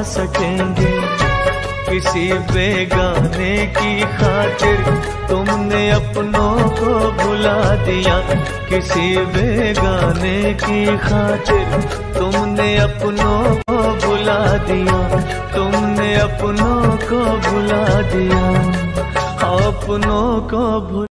सकेंगे। किसी बेगाने की खातिर तुमने अपनों को भुला दिया, किसी बेगाने की खातिर तुमने अपनों को भुला दिया, तुमने अपनों को भुला दिया, अपनों को भुला